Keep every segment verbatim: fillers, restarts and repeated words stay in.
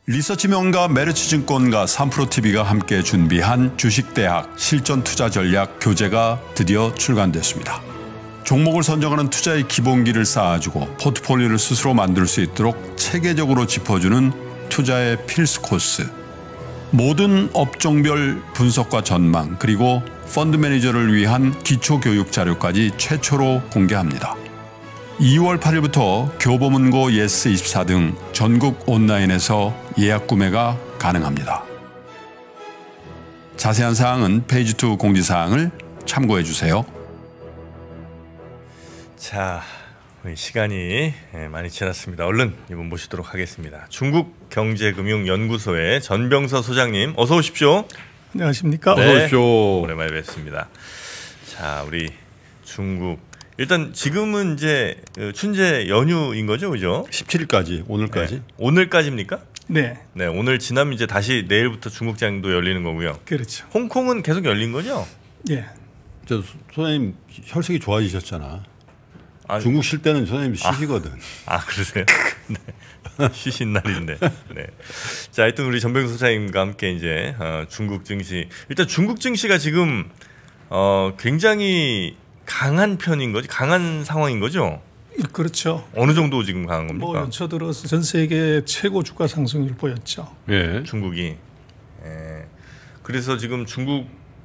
리서치 명가 메리츠증권과 삼프로티비가 함께 준비한 주식대학 실전투자전략 교재가 드디어 출간됐습니다. 종목을 선정하는 투자의 기본기를 쌓아주고 포트폴리오를 스스로 만들 수 있도록 체계적으로 짚어주는 투자의 필수 코스. 모든 업종별 분석과 전망 그리고 펀드 매니저를 위한 기초교육 자료까지 최초로 공개합니다. 이월 팔일부터 교보문고 예스이십사 등 전국 온라인에서 예약 구매가 가능합니다. 자세한 사항은 페이지 이 공지사항을 참고해 주세요. 자, 시간이 많이 지났습니다. 얼른 이분 모시도록 하겠습니다. 중국경제금융연구소의 전병서 소장님, 어서 오십시오. 안녕하십니까? 네, 어서 오십시오. 오랜만에 뵙습니다. 자, 우리 중국 일단 지금은 이제 춘제 연휴인 거죠, 그죠? 십칠일까지, 오늘까지. 네. 오늘까지입니까? 네. 네, 오늘 지나면 이제 다시 내일부터 중국장도 열리는 거고요. 그렇죠. 홍콩은 계속 열린 거죠? 예. 저 소장님 혈색이 좋아지셨잖아. 아, 중국 쉴 때는 소장님 쉬시거든. 아, 아 그러세요? 네. 쉬신 날인데. 네. 자, 하여튼 우리 전병수 소장님과 함께 이제 어, 중국 증시 일단 중국 증시가 지금 어, 굉장히 강한 편인 거지, 강한 상황인 거죠? 그렇죠. 어느 정도 지금 강한 겁니까? 뭐 연초 들어서 전 세계 최고 주가 상승률을 보였죠. 예. 중국이. 예. 그래서 지금 중국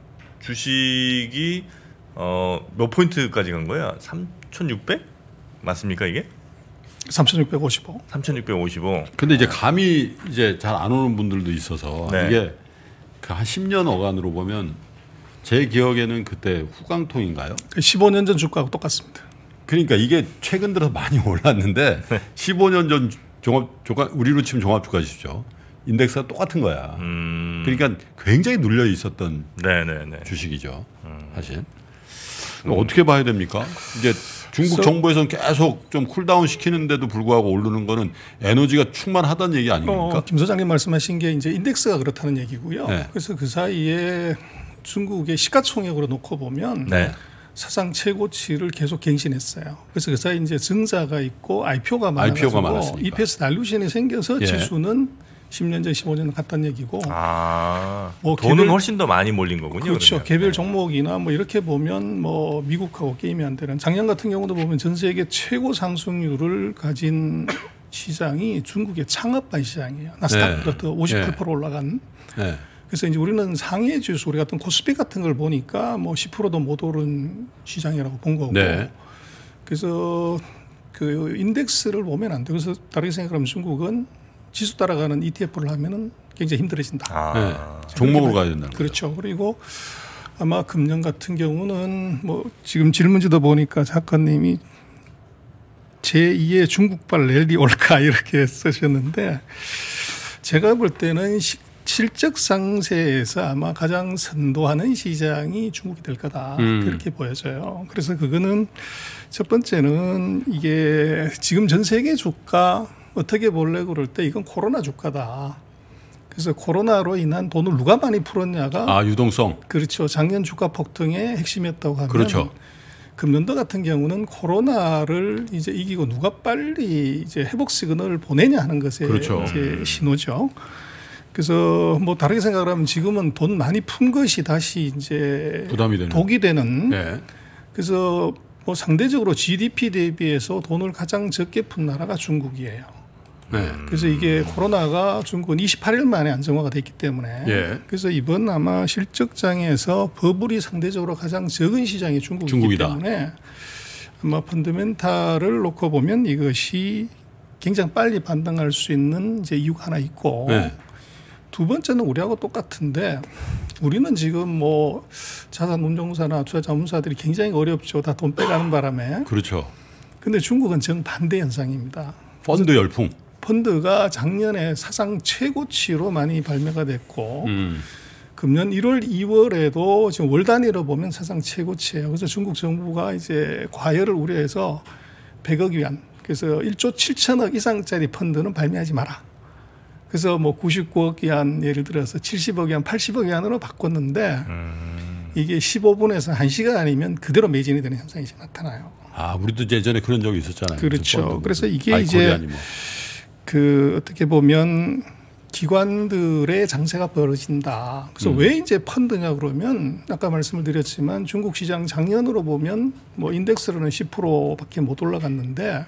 주식이 어, 몇 포인트까지 간 거야? 삼천육백? 맞습니까 이게? 삼천육백오십오. 삼천육백오십오. 근데 이제 감이 이제 잘 안 오는 분들도 있어서 네. 이게 그 한 십 년 어간으로 보면 제 기억에는 그때 후강통인가요? 십오 년 전 주가하고 똑같습니다. 그러니까 이게 최근 들어 많이 올랐는데 네. 십오 년 전 종합 주가 우리로 치면 종합주가시죠. 인덱스가 똑같은 거야. 음. 그러니까 굉장히 눌려 있었던 네네네. 주식이죠. 음. 사실. 어떻게 봐야 됩니까? 이제 중국 정부에서는 계속 좀 쿨다운 시키는데도 불구하고 오르는 거는 에너지가 충만하다는 얘기 아닙니까? 어, 김 소장님 말씀하신 게 이제 인덱스가 그렇다는 얘기고요. 네. 그래서 그 사이에 중국의 시가총액으로 놓고 보면 네. 사상 최고치를 계속 갱신했어요. 그래서 그 사이 이제 증자가 있고 아이피오가 아이피오가 많아가지고 많았으니까. 이피에스 달루션이 생겨서 예. 지수는 십 년 전, 십오 년 전 같다는 얘기고. 아, 뭐 돈은 개별, 훨씬 더 많이 몰린 거군요. 그렇죠. 그러면. 개별 네. 종목이나 뭐 이렇게 보면 뭐 미국하고 게임이 안 되는. 작년 같은 경우도 보면 전 세계 최고 상승률을 가진 시장이 중국의 창업반 시장이에요. 나스닥 플러스 오십팔 퍼센트 올라간. 네. 그래서 이제 우리는 상해 지수, 우리 같은 코스피 같은 걸 보니까 뭐 십 퍼센트도 못 오른 시장이라고 본 거고. 네. 그래서 그 인덱스를 보면 안 돼. 그래서 다르게 생각하면 중국은 지수 따라가는 이티에프를 하면은 굉장히 힘들어진다. 아. 네. 종목으로 가야 된다는 거죠. 그렇죠. 그리고 아마 금년 같은 경우는 뭐 지금 질문지도 보니까 작가님이 제이의 중국발 랠리 올까 이렇게 쓰셨는데 제가 볼 때는 시, 실적 상세에서 아마 가장 선도하는 시장이 중국이 될 거다. 음. 그렇게 보여져요. 그래서 그거는 첫 번째는 이게 지금 전 세계 주가 어떻게 볼래 그럴 때 이건 코로나 주가다. 그래서 코로나로 인한 돈을 누가 많이 풀었냐가 아, 유동성. 그렇죠. 작년 주가 폭등의 핵심이었다고 하면 그렇죠. 금년도 같은 경우는 코로나를 이제 이기고 누가 빨리 이제 회복 시그널을 보내냐 하는 것의 그렇죠. 이제 신호죠. 그래서 뭐 다르게 생각을 하면 지금은 돈 많이 푼 것이 다시 이제 부담이 되는. 독이 되는. 네. 그래서 뭐 상대적으로 지디피 대비해서 돈을 가장 적게 푼 나라가 중국이에요. 네. 그래서 이게 코로나가 중국은 이십팔 일 만에 안정화가 됐기 때문에 예. 그래서 이번 아마 실적장에서 버블이 상대적으로 가장 적은 시장이 중국이기 중국이다. 때문에 아마 펀더멘탈을 놓고 보면 이것이 굉장히 빨리 반등할 수 있는 이제 이유가 하나 있고 네. 두 번째는 우리하고 똑같은데 우리는 지금 뭐 자산 운용사나 투자 자문사들이 굉장히 어렵죠. 다 돈 빼가는 바람에. 그렇죠. 근데 중국은 정반대 현상입니다. 펀드 열풍. 펀드가 작년에 사상 최고치로 많이 발매가 됐고 음. 금년 일월, 이월에도 지금 월 단위로 보면 사상 최고치예요. 그래서 중국 정부가 이제 과열을 우려해서 백억 위안, 그래서 일조 칠천억 이상짜리 펀드는 발매하지 마라. 그래서 뭐 구십구억 위안 예를 들어서 칠십억 위안, 팔십억 위안으로 바꿨는데 음. 이게 십오 분에서 한 시간 아니면 그대로 매진이 되는 현상이 이제 나타나요. 아, 우리도 예전에 그런 적이 있었잖아요. 그렇죠. 펀드. 그래서 이게 아이코리아니 이제 뭐. 그 어떻게 보면 기관들의 장세가 벌어진다. 그래서 음. 왜 이제 펀드냐 그러면 아까 말씀을 드렸지만 중국 시장 작년으로 보면 뭐 인덱스로는 십 퍼센트밖에 못 올라갔는데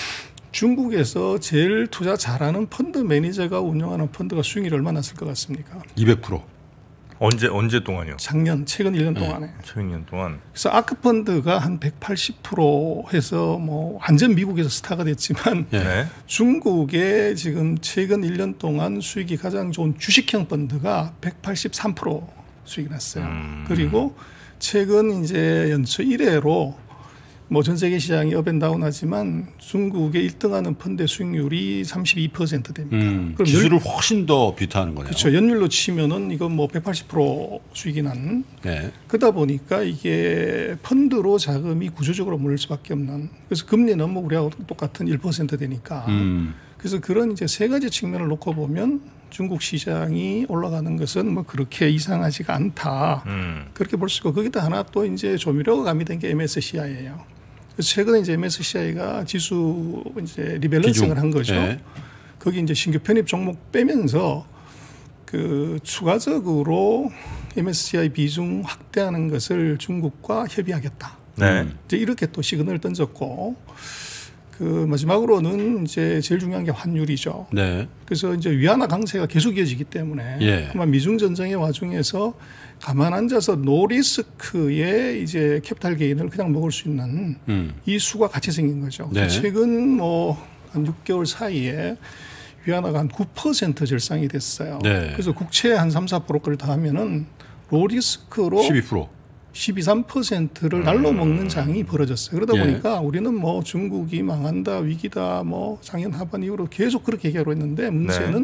중국에서 제일 투자 잘하는 펀드 매니저가 운영하는 펀드가 수익률이 얼마나 났을 것 같습니까? 이백 퍼센트. 언제 언제 동안요? 작년 최근 일 년 동안에. 최근 일 년 동안. 그래서 아크펀드가 한 백팔십 퍼센트 해서 뭐 완전 미국에서 스타가 됐지만 예. 네. 중국의 지금 최근 일 년 동안 수익이 가장 좋은 주식형 펀드가 백팔십삼 퍼센트 수익이 났어요. 음. 그리고 최근 이제 연초 일 회로 뭐 전 세계 시장이 업앤다운 하지만 중국의 일 등하는 펀드의 수익률이 삼십이 퍼센트 됩니다. 음, 그럼 지수를 훨씬 더 비트하는 거네요. 그렇죠. 연율로 치면은 이건 뭐 백팔십 퍼센트 수익이 난. 예. 그러다 보니까 이게 펀드로 자금이 구조적으로 몰릴 수밖에 없는. 그래서 금리는 뭐 우리하고 똑같은 일 퍼센트 되니까. 음. 그래서 그런 이제 세 가지 측면을 놓고 보면 중국 시장이 올라가는 것은 뭐 그렇게 이상하지가 않다. 음. 그렇게 볼 수 있고 거기다 하나 또 이제 조미료가 가미된 게 엠에스시아이예요. 그래서 최근에 이제 엠에스시아이가 지수 이제 리밸런싱을 한 거죠. 예. 거기 이제 신규 편입 종목 빼면서 그 추가적으로 엠에스시아이 비중 확대하는 것을 중국과 협의하겠다. 네. 이제 이렇게 또 시그널을 던졌고 그 마지막으로는 이제 제일 중요한 게 환율이죠. 네. 그래서 이제 위안화 강세가 계속 이어지기 때문에 예. 아마 미중 전쟁의 와중에서 가만 앉아서 노리스크의 이제 캐피탈 게인을 그냥 먹을 수 있는 음. 이 수가 같이 생긴 거죠. 네. 최근 뭐 한 육 개월 사이에 위안화가 한 구 퍼센트 절상이 됐어요. 네. 그래서 국채 한 삼, 사 퍼센트를 더하면은 로리스크로 십이 퍼센트. 십이, 삼 퍼센트를 날로 먹는 장이 벌어졌어요. 그러다 예. 보니까 우리는 뭐 중국이 망한다, 위기다, 뭐 작년 하반 이후로 계속 그렇게 얘기하고 있는데 문제는 네.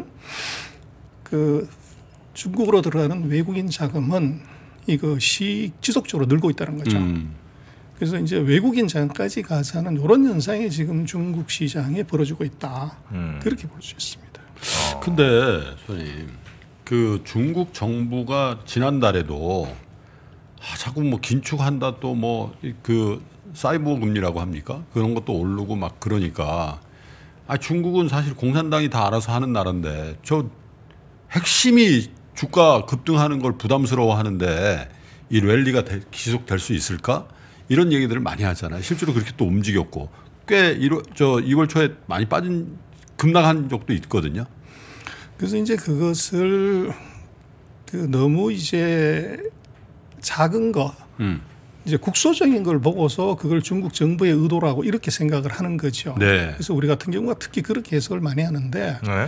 그 중국으로 들어가는 외국인 자금은 이것이 지속적으로 늘고 있다는 거죠. 음. 그래서 이제 외국인 자금까지 가서는 이런 현상이 지금 중국 시장에 벌어지고 있다. 음. 그렇게 볼 수 있습니다. 어. 근데 선생님 그 중국 정부가 지난달에도 아, 자꾸 뭐 긴축한다 또 뭐 그 사이버 금리라고 합니까? 그런 것도 오르고 막 그러니까 아 중국은 사실 공산당이 다 알아서 하는 나라인데 저 핵심이 주가 급등하는 걸 부담스러워하는데 이 랠리가 지속될 수 있을까? 이런 얘기들을 많이 하잖아요. 실제로 그렇게 또 움직였고 꽤 일월, 저 이월 초에 많이 빠진 급락한 적도 있거든요. 그래서 이제 그것을 그 너무 이제 작은 거, 음. 이제 국소적인 걸 보고서 그걸 중국 정부의 의도라고 이렇게 생각을 하는 거죠. 네. 그래서 우리 같은 경우가 특히 그렇게 해석을 많이 하는데 네.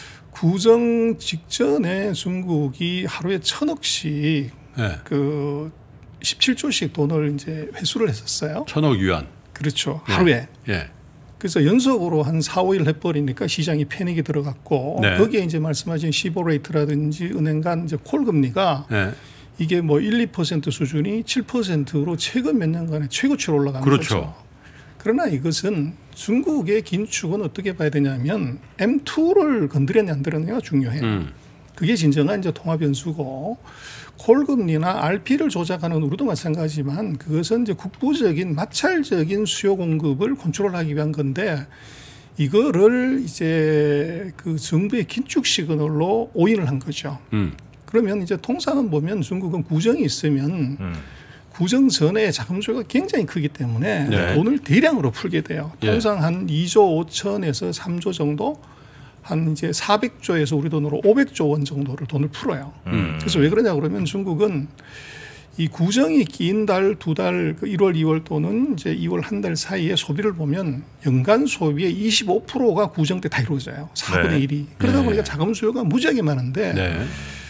구정 직전에 중국이 하루에 천억씩 네. 그 십칠 조씩 돈을 이제 회수를 했었어요. 천억 위안. 그렇죠. 네. 하루에. 예. 그래서 연속으로 한 사, 오 일 해버리니까 시장이 패닉이 들어갔고 네. 거기에 이제 말씀하신 시보 레이트라든지 은행 간 이제 콜 금리가 예. 이게 뭐 일, 이 퍼센트 수준이 칠 퍼센트로 최근 몇 년간에 최고치로 올라간 그렇죠. 거죠. 그러나 이것은 중국의 긴축은 어떻게 봐야 되냐면 엠 투를 건드렸냐 안 건드렸냐가 중요해요. 음. 그게 진정한 이제 통화 변수고 콜금리나 알피를 조작하는 우리도 마찬가지지만 그것은 이제 국부적인 마찰적인 수요 공급을 컨트롤하기 위한 건데 이거를 이제 그 정부의 긴축 시그널로 오인을 한 거죠. 음. 그러면 이제 통상은 보면 중국은 구정이 있으면 음. 구정 전에 자금 수요가 굉장히 크기 때문에 네. 돈을 대량으로 풀게 돼요. 예. 통상 한 이조 오천에서 삼조 정도 한 이제 사백조에서 우리 돈으로 오백조 원 정도를 돈을 풀어요. 음. 그래서 왜 그러냐 그러면 중국은 이 구정이 긴 달 두 달 그 일월, 이월 또는 이제 이월 한 달 사이에 소비를 보면 연간 소비의 이십오 퍼센트가 구정 때 다 이루어져요. 사분의 일이. 그러다 네. 보니까 자금 수요가 무지하게 많은데 네.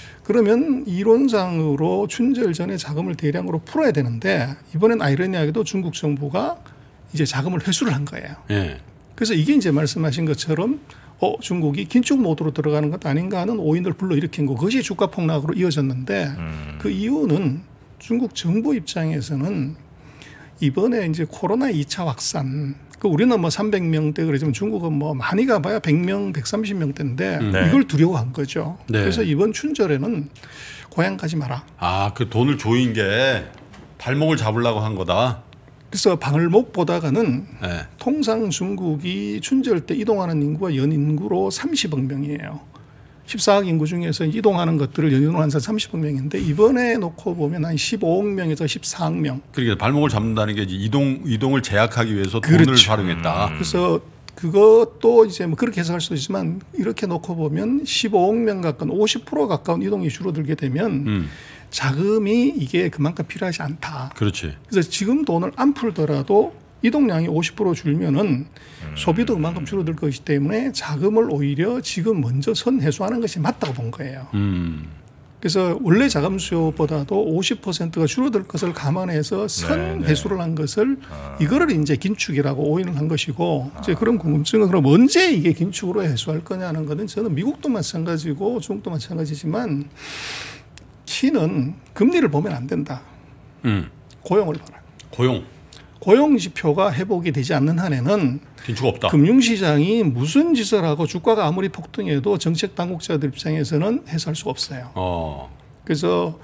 그러면 이론상으로 춘절 전에 자금을 대량으로 풀어야 되는데 이번엔 아이러니하게도 중국 정부가 이제 자금을 회수를 한 거예요. 예. 그래서 이게 이제 말씀하신 것처럼 어, 중국이 긴축 모드로 들어가는 것 아닌가 하는 오인을 불러일으킨 거 그것이 주가 폭락으로 이어졌는데 음. 그 이유는 중국 정부 입장에서는 이번에 이제 코로나 이 차 확산 그 우리는 뭐 삼백 명대 그러지만 중국은 뭐 많이 가봐야 백 명, 백삼십 명대인데 네. 이걸 두려워한 거죠. 네. 그래서 이번 춘절에는 고향 가지 마라. 아, 그 돈을 조인 게 발목을 잡으려고 한 거다. 그래서 방을 못 보다가는 예. 통상 중국이 춘절 때 이동하는 인구가 연 인구로 삼십억 명이에요. 십사억 인구 중에서 이동하는 것들을 연이동을 한 사람 삼십억 명인데 이번에 놓고 보면 한 십오억 명에서 십사억 명. 그러니까 발목을 잡는다는 게 이제 이동 이동을 제약하기 위해서 그렇죠. 돈을 활용했다. 음. 그래서 그것도 이제 뭐 그렇게 해석할 수도 있지만 이렇게 놓고 보면 십오억 명 가까운 오십 퍼센트 가까운 이동이 줄어들게 되면 음. 자금이 이게 그만큼 필요하지 않다. 그렇지. 그래서 지금 돈을 안 풀더라도 이동량이 오십 퍼센트 줄면은 소비도 그만큼 줄어들 것이기 때문에 자금을 오히려 지금 먼저 선회수하는 것이 맞다고 본 거예요. 음. 그래서 원래 자금 수요보다도 오십 퍼센트가 줄어들 것을 감안해서 선회수를 한 것을 아. 이거를 이제 긴축이라고 오인을 한 것이고 이제 그런 궁금증은 그럼 언제 이게 긴축으로 해소할 거냐는 것은 저는 미국도 마찬가지고 중국도 마찬가지지만 키는 금리를 보면 안 된다. 음. 고용을 봐라. 고용. 고용 지표가 회복이 되지 않는 한에는 긴축 없다. 금융시장이 무슨 짓을 하고 주가가 아무리 폭등해도 정책 당국자들 입장에서는 해소할 수가 없어요. 어. 그래서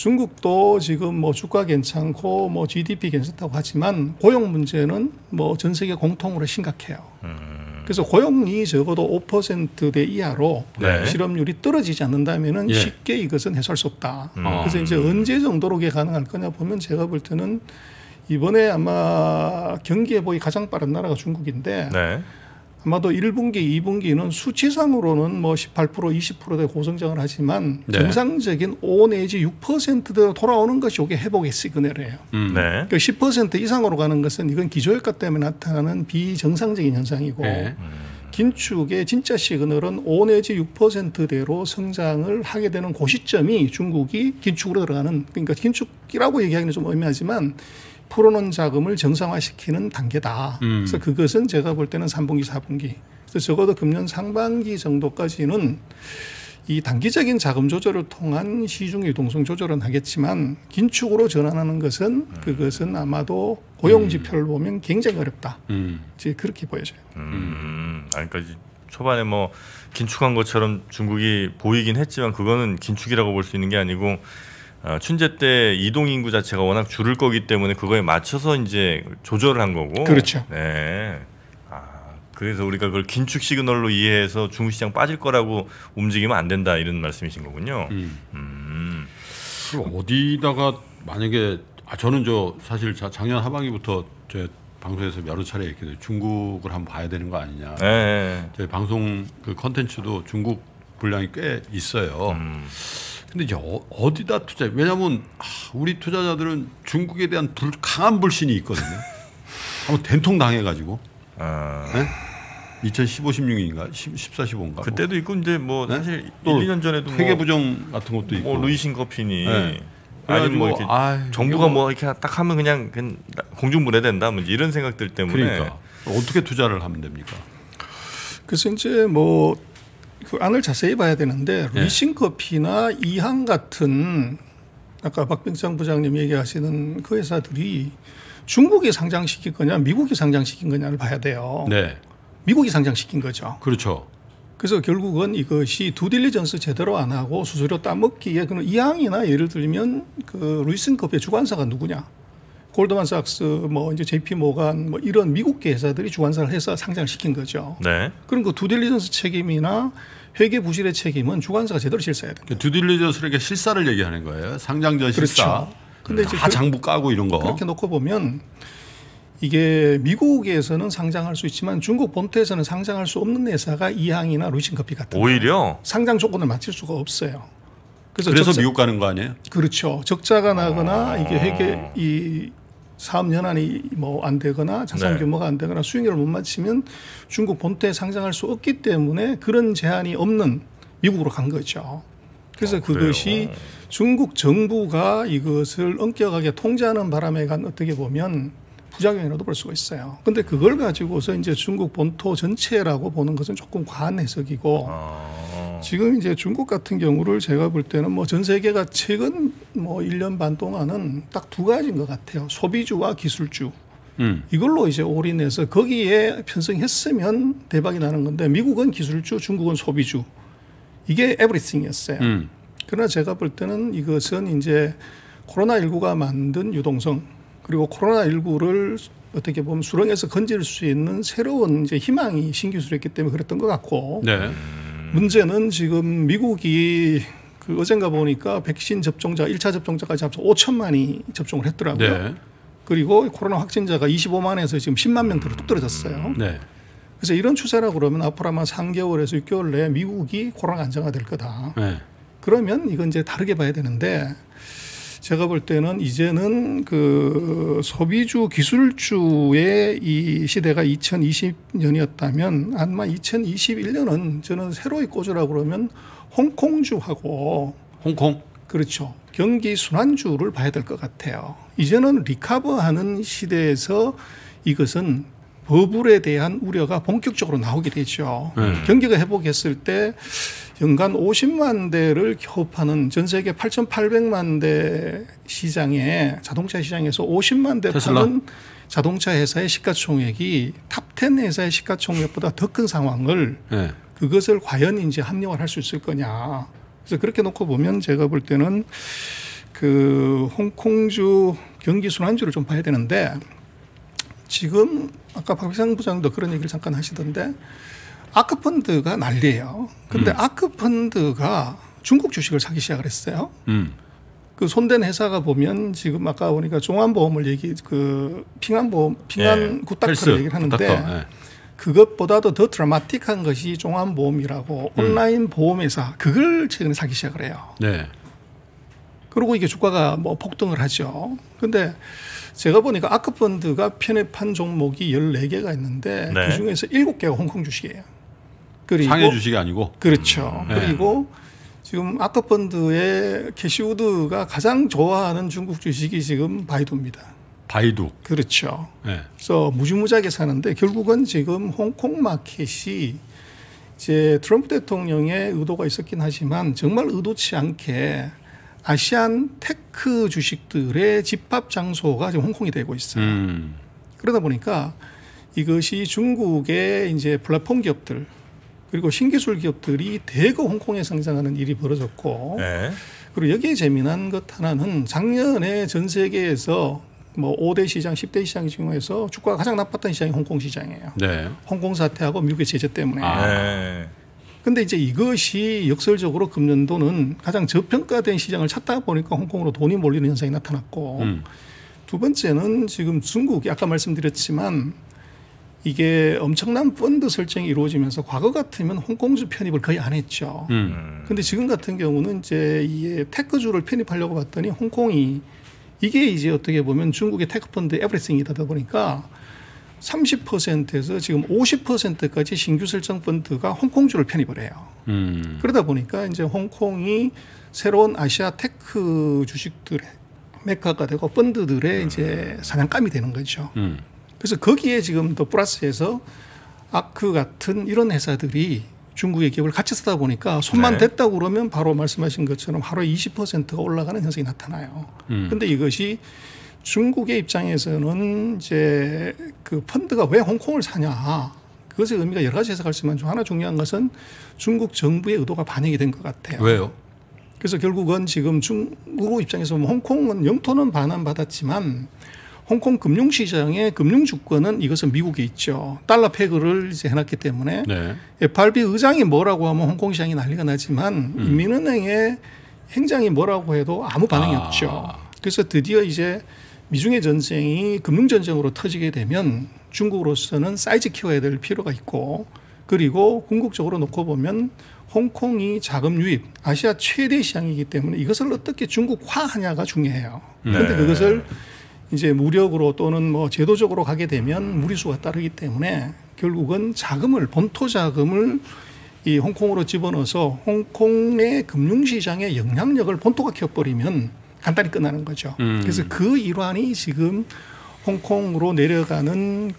중국도 지금 뭐 주가 괜찮고 뭐 지디피 괜찮다고 하지만 고용 문제는 뭐 전 세계 공통으로 심각해요. 음. 그래서 고용이 적어도 오 퍼센트대 이하로 네. 실업률이 떨어지지 않는다면은 예. 쉽게 이것은 해소할 수 없다. 음. 그래서 이제 언제 정도로 그게 가능할 거냐 보면 제가 볼 때는 이번에 아마 경기 회복이 가장 빠른 나라가 중국인데 네. 아마도 일 분기, 이 분기는 수치상으로는 뭐 십팔 퍼센트, 이십 퍼센트대 고성장을 하지만 네. 정상적인 오 내지 육 퍼센트대로 돌아오는 것이 이게 회복의 시그널이에요. 음. 네. 그러니까 십 퍼센트 이상으로 가는 것은 이건 기저효과 때문에 나타나는 비정상적인 현상이고 네. 긴축의 진짜 시그널은 오 내지 육 퍼센트대로 성장을 하게 되는 그 시점이 중국이 긴축으로 들어가는 그러니까 긴축이라고 얘기하기는 좀 애매하지만 풀어놓은 자금을 정상화시키는 단계다. 음. 그래서 그것은 제가 볼 때는 삼 분기, 사 분기. 그래서 적어도 금년 상반기 정도까지는 이 단기적인 자금 조절을 통한 시중 유동성 조절은 하겠지만 긴축으로 전환하는 것은 그것은 아마도 고용 지표를 보면 굉장히 어렵다. 음. 이제 그렇게 보여져요. 음. 아, 그러니까 이제 초반에 뭐 긴축한 것처럼 중국이 보이긴 했지만 그거는 긴축이라고 볼 수 있는 게 아니고 어, 춘제 때 이동 인구 자체가 워낙 줄을 거기 때문에 그거에 맞춰서 이제 조절을 한 거고. 그렇죠. 네. 아, 그래서 우리가 그걸 긴축 시그널로 이해해서 중국 시장 빠질 거라고 움직이면 안 된다 이런 말씀이신 거군요. 음. 음. 그럼 어디다가 만약에 아 저는 저 사실 자, 작년 하반기부터 제 방송에서 여러 차례 얘기해요. 중국을 한번 봐야 되는 거 아니냐. 네. 저희 방송 그 컨텐츠도 중국 분량이 꽤 있어요. 음. 근데 이제 어, 어디다 투자? 왜냐하면 아, 우리 투자자들은 중국에 대한 불, 강한 불신이 있거든요. 한번 된통 당해가지고. 아. 네? 이천십오, 십육인가, 십사, 십오인가. 그때도 있고 이제 뭐 네? 사실 또 일, 이 년 전에도 회계 뭐, 부정 같은 것도 있고. 뭐 루이신 커피니 네. 아니면 뭐 그래가지고, 이렇게 아이, 정부가 이거- 뭐 이렇게 딱 하면 그냥, 그냥 공중분해된다 뭐 이런 생각들 때문에 그러니까 어떻게 투자를 하면 됩니까? 그래서 이제 뭐 그 안을 자세히 봐야 되는데 네. 루이신 커피나 이항 같은 아까 박병창 부장님 얘기하시는 그 회사들이 중국이 상장시킨 거냐 미국이 상장시킨 거냐를 봐야 돼요. 네, 미국이 상장시킨 거죠. 그렇죠. 그래서 결국은 이것이 두딜리전스 제대로 안 하고 수수료 따먹기에 그런 이항이나 예를 들면 그 루이슨 커피의 주관사가 누구냐? 골드만삭스, 뭐 이제 제이피 모간 뭐 이런 미국계 회사들이 주관사를 해서 상장을 시킨 거죠. 네. 그럼 그 두딜리전스 책임이나 회계 부실의 책임은 주관사가 제대로 실사해야 됩니다. 두딜리전스에게 실사를 얘기하는 거예요. 상장 전 실사. 그렇죠. 근데 이제 다 그- 장부 까고 이런 거. 그렇게 놓고 보면 이게 미국에서는 상장할 수 있지만 중국 본토에서는 상장할 수 없는 회사가 이항이나 루이신커피 같은 오히려 상장 조건을 맞출 수가 없어요. 그래서, 그래서 적자, 미국 가는 거 아니에요? 그렇죠. 적자가 나거나 아. 이게 회계 이 사업 연한이 뭐 안 되거나 자산 네. 규모가 안 되거나 수익률을 못 맞추면 중국 본토에 상장할 수 없기 때문에 그런 제한이 없는 미국으로 간 거죠. 그래서 아, 그것이 그래요? 중국 정부가 이것을 엄격하게 통제하는 바람에 간 어떻게 보면 부작용이라도 볼 수가 있어요. 근데 그걸 가지고서 이제 중국 본토 전체라고 보는 것은 조금 과한 해석이고 아, 지금 이제 중국 같은 경우를 제가 볼 때는 뭐 전 세계가 최근 뭐 일 년 반 동안은 딱 두 가지인 것 같아요. 소비주와 기술주. 음. 이걸로 이제 올인해서 거기에 편성했으면 대박이 나는 건데 미국은 기술주, 중국은 소비주. 이게 에브리띵이었어요. 음. 그러나 제가 볼 때는 이것은 이제 코로나십구가 만든 유동성 그리고 코로나십구를 어떻게 보면 수렁에서 건질 수 있는 새로운 이제 희망이 신기술이었기 때문에 그랬던 것 같고 네. 음. 문제는 지금 미국이 그 어젠가 보니까 백신 접종자 일 차 접종자까지 합쳐 오천만이 접종을 했더라고요. 네. 그리고 코로나 확진자가 이십오만에서 지금 십만 명대로 뚝 떨어졌어요. 네. 그래서 이런 추세라 그러면 앞으로 아마 삼 개월에서 육 개월 내에 미국이 코로나 안정화될 거다. 네. 그러면 이건 이제 다르게 봐야 되는데 제가 볼 때는 이제는 그 소비주 기술주의 이 시대가 이천이십 년이었다면 아마 이천이십일 년은 저는 새로이 꽂으라고 그러면 홍콩주하고 홍콩. 그렇죠. 경기 순환주를 봐야 될 것 같아요. 이제는 리커버하는 시대에서 이것은 버블에 대한 우려가 본격적으로 나오게 되죠. 네. 경기가 회복했을 때 연간 오십만 대를 기업하는 전 세계 팔천팔백만 대 시장에 자동차 시장에서 오십만 대 테슬라? 파는 자동차 회사의 시가총액이 탑 텐 회사의 시가총액보다 더 큰 상황을 네. 그것을 과연 이제 합리화할 수 있을 거냐. 그래서 그렇게 놓고 보면 제가 볼 때는 그 홍콩주 경기 순환주를 좀 봐야 되는데 지금 아까 박희상 부장도 그런 얘기를 잠깐 하시던데 아크펀드가 난리예요. 근데 음. 아크펀드가 중국 주식을 사기 시작을 했어요. 음. 그 손댄 회사가 보면 지금 아까 보니까 종안보험을 얘기 그 핑안보험 핑안 예. 굿닥터를 얘기를 하는데 굿닥터. 예. 그것보다도 더 드라마틱한 것이 종안보험이라고 음. 온라인 보험회사 그걸 최근에 사기 시작을 해요. 네. 그리고 이게 주가가 뭐 폭등을 하죠. 근데 제가 보니까 아크펀드가 편입한 종목이 열네 개가 있는데 네. 그중에서 일곱 개가 홍콩 주식이에요. 그리고 상해 주식이 아니고. 그렇죠. 네. 그리고 지금 아크펀드의 캐시우드가 가장 좋아하는 중국 주식이 지금 바이두입니다. 바이두. 그렇죠. 네. 그래서 무지무지하게 사는데 결국은 지금 홍콩 마켓이 이제 트럼프 대통령의 의도가 있었긴 하지만 정말 의도치 않게 아시안 테크 주식들의 집합 장소가 지금 홍콩이 되고 있어요. 음. 그러다 보니까 이것이 중국의 이제 플랫폼 기업들 그리고 신기술 기업들이 대거 홍콩에 상장하는 일이 벌어졌고 네. 그리고 여기에 재미난 것 하나는 작년에 전 세계에서 뭐 오 대 시장, 십 대 시장 중에서 주가가 가장 나빴던 시장이 홍콩 시장이에요. 네. 홍콩 사태하고 미국의 제재 때문에. 아. 네. 근데 이제 이것이 역설적으로 금년도는 가장 저평가된 시장을 찾다 보니까 홍콩으로 돈이 몰리는 현상이 나타났고 음. 두 번째는 지금 중국이 아까 말씀드렸지만 이게 엄청난 펀드 설정이 이루어지면서 과거 같으면 홍콩주 편입을 거의 안 했죠. 음. 근데 지금 같은 경우는 이제 이 테크주를 편입하려고 봤더니 홍콩이 이게 이제 어떻게 보면 중국의 테크펀드 에브리띵이다 보니까 삼십 퍼센트에서 지금 오십 퍼센트까지 신규 설정 펀드가 홍콩주를 편입을 해요. 음. 그러다 보니까 이제 홍콩이 새로운 아시아 테크 주식들의 메카가 되고 펀드들의 이제 사냥감이 되는 거죠. 음. 그래서 거기에 지금 더 플러스해서 아크 같은 이런 회사들이 중국의 기업을 같이 쓰다 보니까 손만 네. 댔다고 그러면 바로 말씀하신 것처럼 하루에 이십 퍼센트가 올라가는 현상이 나타나요. 그런데 음. 이것이 중국의 입장에서는 이제 그 펀드가 왜 홍콩을 사냐. 그것의 의미가 여러 가지 해석할 수 있지만 하나 중요한 것은 중국 정부의 의도가 반영이 된 것 같아요. 왜요? 그래서 결국은 지금 중국 입장에서 보면 홍콩은 영토는 반환받았지만 홍콩 금융시장의 금융주권은 이것은 미국에 있죠. 달러 패그를 이제 해놨기 때문에 네. 에프알비 의장이 뭐라고 하면 홍콩 시장이 난리가 나지만 음. 인민은행의 행장이 뭐라고 해도 아무 반응이 아. 없죠. 그래서 드디어 이제 미중의 전쟁이 금융전쟁으로 터지게 되면 중국으로서는 사이즈 키워야 될 필요가 있고 그리고 궁극적으로 놓고 보면 홍콩이 자금 유입, 아시아 최대 시장이기 때문에 이것을 어떻게 중국화하냐가 중요해요. 그런데 네. 그것을 이제 무력으로 또는 뭐 제도적으로 가게 되면 무리수가 따르기 때문에 결국은 자금을 본토 자금을 이 홍콩으로 집어넣어서 홍콩의 금융시장의 영향력을 본토가 키워버리면 간단히 끝나는 거죠. 음. 그래서 그 일환이 지금 홍콩으로 내려가는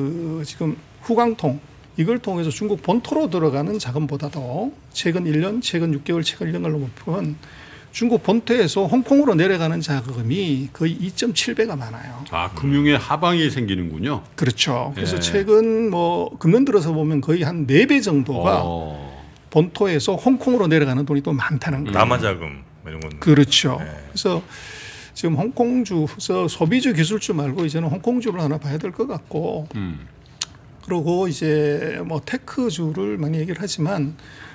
그 지금 후광통 이걸 통해서 중국 본토로 들어가는 자금보다도 최근 일 년, 최근 육 개월, 최근 일 년을 보면 중국 본토에서 홍콩으로 내려가는 자금이 거의 이 점 칠 배가 많아요. 아, 금융의 하방이 생기는군요. 그렇죠. 그래서 예. 최근 뭐 금년 들어서 보면 거의 한 네 배 정도가 어. 본토에서 홍콩으로 내려가는 돈이 또 많다는 거예요. 남아자금 이런 건. 그렇죠. 네. 그래서 지금 홍콩주에서 소비주 기술주 말고 이제는 홍콩주를 하나 봐야 될 것 같고 음. 그리고 이제 뭐 테크주를 많이 얘기를 하지만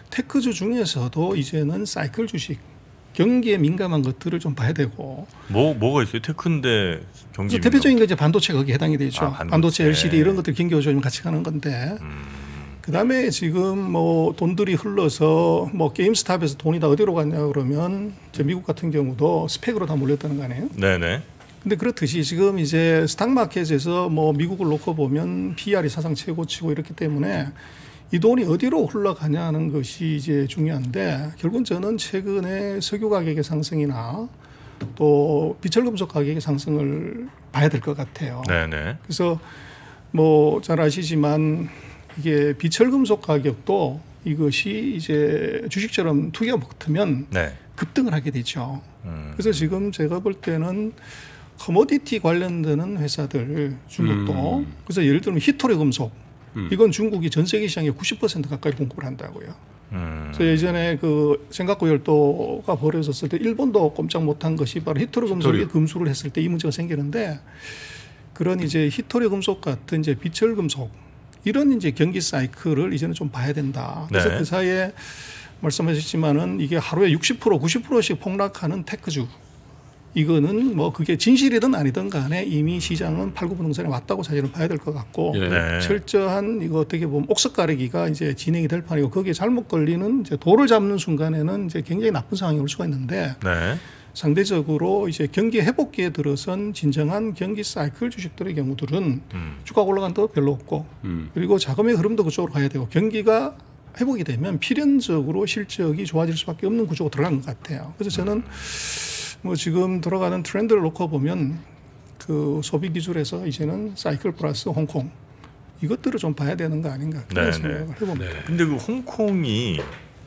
테크주 중에서도 이제는 사이클 주식, 경기에 민감한 것들을 좀 봐야 되고. 뭐 뭐가 있어요? 테크인데 경기. 대표적인 게 이제 반도체 거기 해당이 되죠. 아, 반도체. 반도체, 엘시디 이런 것들 경기 요즘 같이 가는 건데. 음. 그다음에 지금 뭐 돈들이 흘러서 뭐 게임스탑에서 돈이 다 어디로 갔냐 그러면 이제 미국 같은 경우도 스펙으로 다 몰렸다는 거 아니에요? 네네. 근데 그렇듯이 지금 이제 스탁마켓에서 뭐 미국을 놓고 보면 피이알이 사상 최고치고 이렇기 때문에 이 돈이 어디로 흘러가냐는 것이 이제 중요한데 결국은 저는 최근에 석유 가격의 상승이나 또 비철금속 가격의 상승을 봐야 될 것 같아요. 네네. 그래서 뭐 잘 아시지만 이게 비철금속 가격도 이것이 이제 주식처럼 투기가 붙으면 네. 급등을 하게 되죠. 음. 그래서 지금 제가 볼 때는 커머디티 관련되는 회사들 중국도 음. 그래서 예를 들면 히토리 금속 음. 이건 중국이 전 세계 시장의 구십 퍼센트 가까이 공급을 한다고요. 음. 그래서 예전에 그 생각고 열도가 벌어졌을 때 일본도 꼼짝 못한 것이 바로 히토리 금속이 히토리. 금수를 했을 때 이 문제가 생기는데 그런 이제 히토리 금속 같은 이제 비철 금속 이런 이제 경기 사이클을 이제는 좀 봐야 된다. 그래서 네. 그 사이에 말씀하셨지만은 이게 하루에 육십 퍼센트, 구십 퍼센트씩 폭락하는 테크주. 이거는 뭐 그게 진실이든 아니든 간에 이미 시장은 팔구부동산에 왔다고 사실은 봐야 될 것 같고 예. 네. 철저한 이거 어떻게 보면 옥석 가리기가 이제 진행이 될 판이고 거기에 잘못 걸리는 이제 돌을 잡는 순간에는 이제 굉장히 나쁜 상황이 올 수가 있는데 네. 상대적으로 이제 경기 회복기에 들어선 진정한 경기 사이클 주식들의 경우들은 음. 주가가 올라간 도 별로 없고 음. 그리고 자금의 흐름도 그쪽으로 가야 되고 경기가 회복이 되면 필연적으로 실적이 좋아질 수밖에 없는 구조가 들어간 것 같아요. 그래서 저는 뭐 지금 돌아가는 트렌드를 놓고 보면 그 소비 기술에서 이제는 사이클 플러스 홍콩 이것들을 좀 봐야 되는 거 아닌가 그런 네, 생각을 네. 해봅니다. 네. 근데 그 홍콩이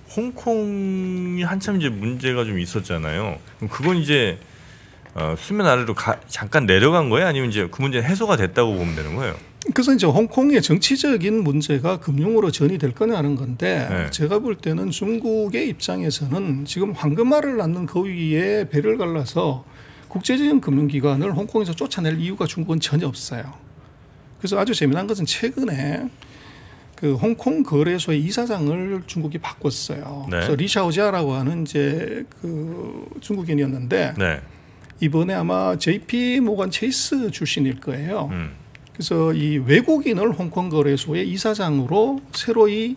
홍콩이 한참 이제 문제가 좀 있었잖아요. 그럼 그건 이제 어, 수면 아래로 가, 잠깐 내려간 거예요? 아니면 이제 그 문제는 해소가 됐다고 보면 되는 거예요? 그래서 이제 홍콩의 정치적인 문제가 금융으로 전이 될 거냐는 건데 네. 제가 볼 때는 중국의 입장에서는 지금 황금알을 낳는 그 위에 배를 갈라서 국제적인 금융기관을 홍콩에서 쫓아낼 이유가 중국은 전혀 없어요. 그래서 아주 재미난 것은 최근에 그 홍콩 거래소의 이사장을 중국이 바꿨어요. 네. 그래서 리샤오지아라고 하는 이제 그 중국인이었는데 네. 이번에 아마 제이피 모건 체이스 출신일 거예요. 음. 그래서 이 외국인을 홍콩 거래소의 이사장으로 새로이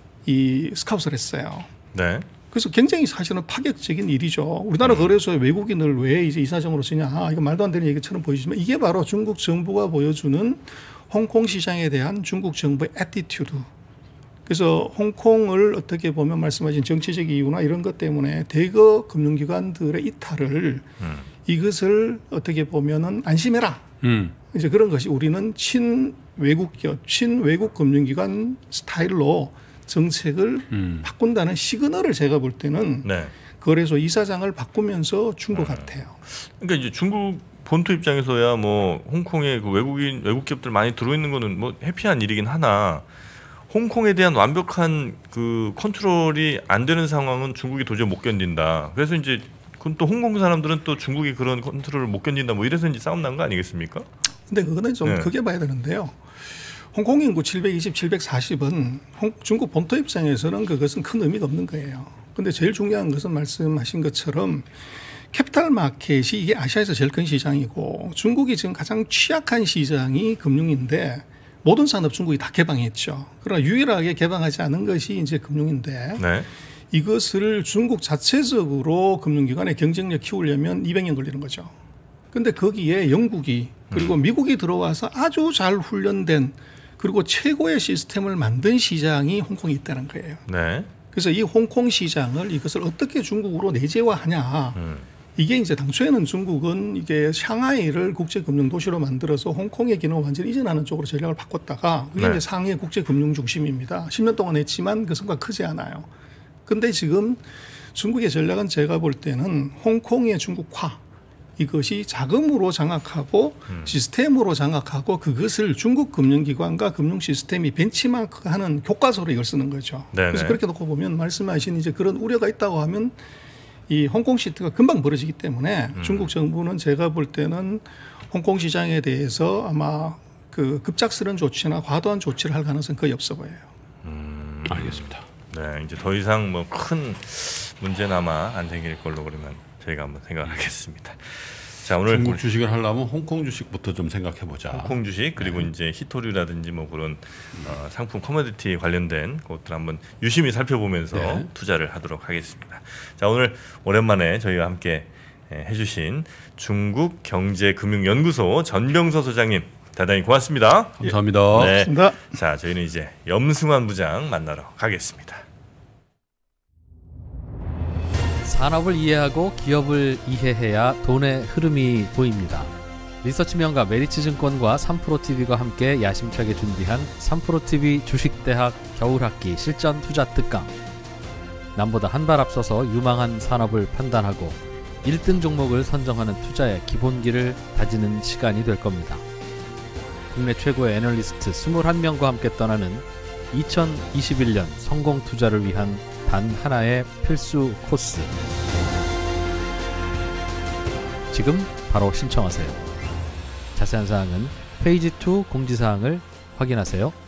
이 스카웃을 했어요. 네. 그래서 굉장히 사실은 파격적인 일이죠. 우리나라 음. 거래소에 외국인을 왜 이제 이사장으로 쓰냐? 아, 이거 말도 안 되는 얘기처럼 보이지만 이게 바로 중국 정부가 보여주는 홍콩 시장에 대한 중국 정부의 애티튜드. 그래서 홍콩을 어떻게 보면 말씀하신 정치적 이유나 이런 것 때문에 대거 금융기관들의 이탈을 음. 이것을 어떻게 보면은 안심해라. 음. 이제 그런 것이 우리는 친외국 기업, 친외국 금융기관 스타일로 정책을 음. 바꾼다는 시그널을 제가 볼 때는 네. 거래소 이사장을 바꾸면서 준 것 같아요. 그러니까 이제 중국 본토 입장에서야 뭐 홍콩에 그 외국인 외국 기업들 많이 들어있는 거는 뭐 해피한 일이긴 하나 홍콩에 대한 완벽한 그 컨트롤이 안 되는 상황은 중국이 도저히 못 견딘다. 그래서 이제 그건 또 홍콩 사람들은 또 중국이 그런 컨트롤을 못 견딘다. 뭐 이래서 이제 싸움 난 거 아니겠습니까? 근데 그거는 좀 네. 크게 봐야 되는데요. 홍콩 인구 칠백이십, 칠백사십은 중국 본토 입장에서는 그것은 큰 의미가 없는 거예요. 근데 제일 중요한 것은 말씀하신 것처럼 캐피탈 마켓이 이게 아시아에서 제일 큰 시장이고 중국이 지금 가장 취약한 시장이 금융인데 모든 산업 중국이 다 개방했죠. 그러나 유일하게 개방하지 않은 것이 이제 금융인데 네. 이것을 중국 자체적으로 금융기관의 경쟁력 키우려면 이백 년 걸리는 거죠. 근데 거기에 영국이 그리고 미국이 들어와서 아주 잘 훈련된 그리고 최고의 시스템을 만든 시장이 홍콩이 있다는 거예요. 네. 그래서 이 홍콩 시장을 이것을 어떻게 중국으로 내재화하냐. 음. 이게 이제 당초에는 중국은 이게 샹하이를 국제금융도시로 만들어서 홍콩의 기능을 완전히 이전하는 쪽으로 전략을 바꿨다가 그게 네. 이제 상해 국제금융 중심입니다. 십 년 동안 했지만 그 성과가 크지 않아요. 근데 지금 중국의 전략은 제가 볼 때는 홍콩의 중국화 이것이 자금으로 장악하고 음. 시스템으로 장악하고 그것을 중국 금융기관과 금융 시스템이 벤치마크하는 교과서로 이걸 쓰는 거죠. 네네. 그래서 그렇게 놓고 보면 말씀하신 이제 그런 우려가 있다고 하면 이 홍콩 시트가 금방 벌어지기 때문에 음. 중국 정부는 제가 볼 때는 홍콩 시장에 대해서 아마 그 급작스러운 조치나 과도한 조치를 할 가능성은 거의 없어 보여요. 음. 알겠습니다. 네, 이제 더 이상 뭐 큰 문제나마 안 생길 걸로 그러면 저희가 한번 생각하겠습니다. 자, 오늘 중국 주식을 하려면 홍콩 주식부터 좀 생각해 보자. 홍콩 주식 그리고 네. 이제 히토류라든지 뭐 그런 어, 상품 커머디티 관련된 것들 한번 유심히 살펴보면서 네. 투자를 하도록 하겠습니다. 자, 오늘 오랜만에 저희와 함께 해주신 중국경제금융연구소 전병서 소장님 대단히 고맙습니다. 감사합니다. 네. 자, 저희는 이제 염승환 부장 만나러 가겠습니다. 산업을 이해하고 기업을 이해해야 돈의 흐름이 보입니다. 리서치 명가 메리츠증권과 삼프로티비가 함께 야심차게 준비한 삼프로티비 주식대학 겨울학기 실전 투자 특강. 남보다 한 발 앞서서 유망한 산업을 판단하고 일 등 종목을 선정하는 투자의 기본기를 다지는 시간이 될 겁니다. 국내 최고의 애널리스트 이십일 명과 함께 떠나는 이천이십일 년 성공 투자를 위한 단 하나의 필수 코스. 지금 바로 신청하세요. 자세한 사항은 페이지 이 공지사항을 확인하세요.